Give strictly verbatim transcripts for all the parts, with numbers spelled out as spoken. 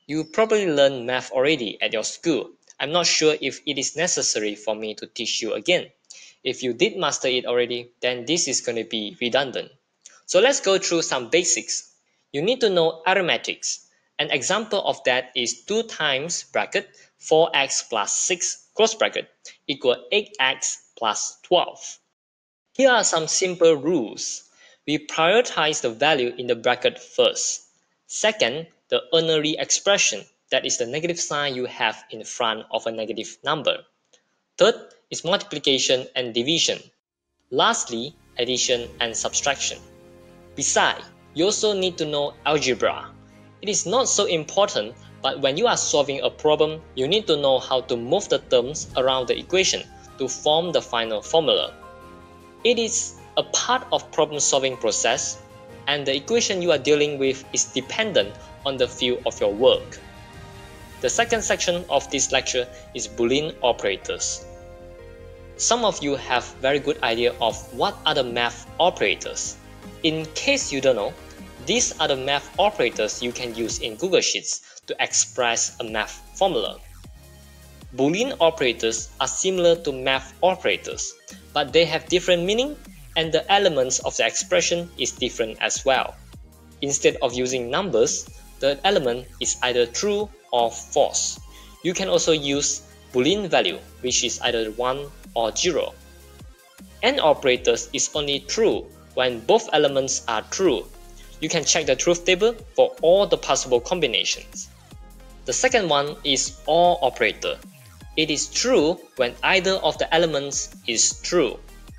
You probably learned math already at your school. I'm not sure if it is necessary for me to teach you again. If you did master it already, then this is going to be redundant. So let's go through some basics. You need to know arithmetics. An example of that is two times bracket four x plus six close bracket equal eight x plus twelve. Here are some simple rules. We prioritize the value in the bracket first. Second, the ternary expression, that is the negative sign you have in front of a negative number. Third is multiplication and division. Lastly, addition and subtraction. Besides, you also need to know algebra. It is not so important, but when you are solving a problem, you need to know how to move the terms around the equation to form the final formula. It is a part of problem-solving process, and the equation you are dealing with is dependent on the field of your work. The second section of this lecture is Boolean operators. Some of you have very good idea of what are the math operators. In case you don't know, these are the math operators you can use in Google Sheets to express a math formula. Boolean operators are similar to math operators, but they have different meaning and the elements of the expression is different as well. Instead of using numbers, the element is either true or false. You can also use Boolean value, which is either one or zero. AND operators is only true when both elements are true. You can check the truth table for all the possible combinations. The second one is OR operator. It is true when either of the elements is true.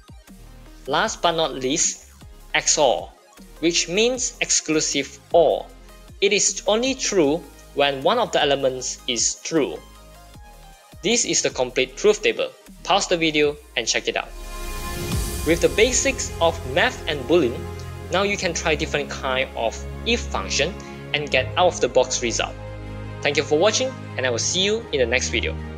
Last but not least, X O R, which means exclusive OR. It is only true when one of the elements is true. This is the complete truth table. Pause the video and check it out. With the basics of math and Boolean, now you can try different kind of if function and get out of the box result. Thank you for watching, and I will see you in the next video.